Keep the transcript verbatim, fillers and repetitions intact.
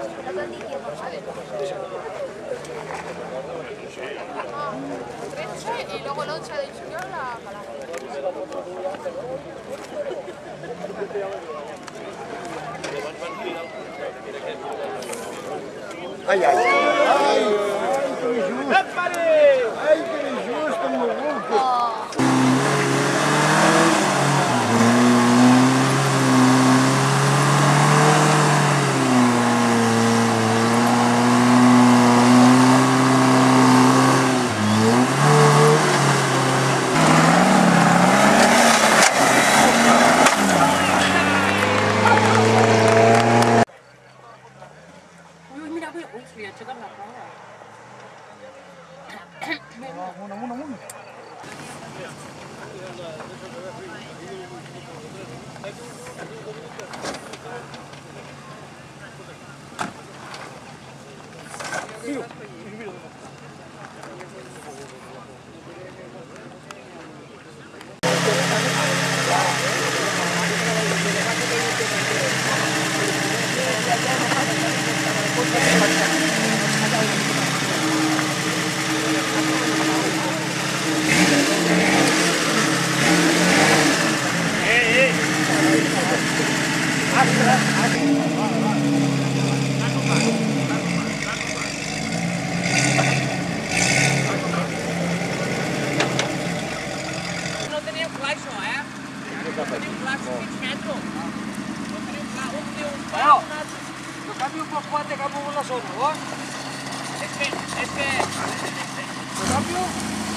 trece y luego el once de junio la Ai, ai, ai, ai, Ai, que injusto, maluco! Una, una, una. No teniu clar això, eh? No teniu clar els quins metres. No teniu clar, un diu un pal, un altre... No canvio un poc quatre cap a la zona, vols? És que... és que... No canvio?